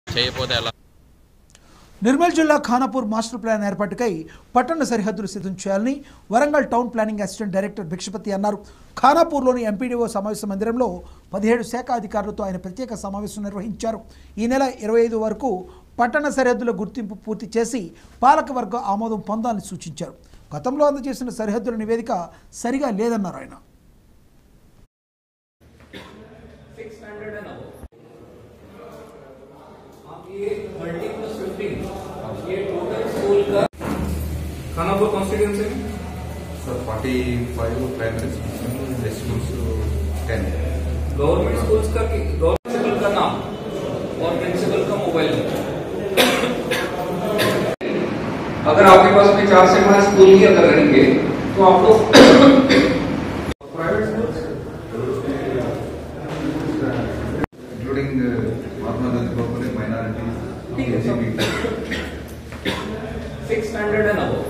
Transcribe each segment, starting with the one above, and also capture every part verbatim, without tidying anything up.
చేయకపోతే ఎలా? నిర్మల్ జిల్లా ఖానాపూర్ మాస్టర్ ప్లాన్ ఏర్పాటుకై పట్టణ సరిహద్దులు సిద్ధం చేయాలని Warangal town planning assistant director Bhikshapathi అన్నారు. ఖానాపూర్లోని ఎంపీడీఓ సమావేశ మందిరంలో పదిహేడు శాఖ అధికారులతో ఆయన ప్రత్యేక సమావేశం నిర్వహించారు. ఈ నెల ఇరవై ఐదు వరకు పట్టణ సరిహద్దుల గుర్తింపు పూర్తి చేసి పాలకవర్గ ఆమోదం పొందాలని సూచించారు. గతంలో అందజేసిన సరిహద్దుల నివేదిక సరిగా లేదన్నారు ఆయన. Khanapur constituency sir forty five primary schools ten government schools का प्रिंसिपल का नाम और प्रिंसिपल का मोबाइल नंबर। अगर आपके पास में चार से पांच स्कूल ही अगर रहेंगे तो आप लोग private schools including Mahatma Gandhi public minority six standard है ना वो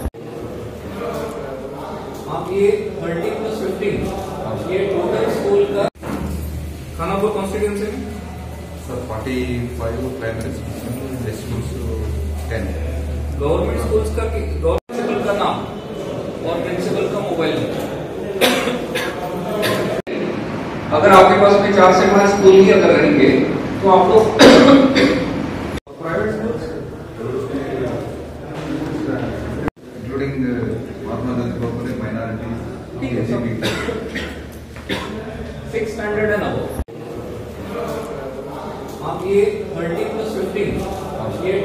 आप ये थर्टी प्लस फिफ्टीन ये टोटल स्कूल का Khanapur constituency sir forty five primary schools ten government schools का प्रिंसिपल का नाम और प्रिंसिपल का मोबाइल नंबर। अगर आपके पास में चार से पांच स्कूल ही अगर रहेंगे तो आप लोग private schools including Mahatma Gandhi public minority six standard है ना वो आप ये थर्टी प्लस फिफ्टीन ये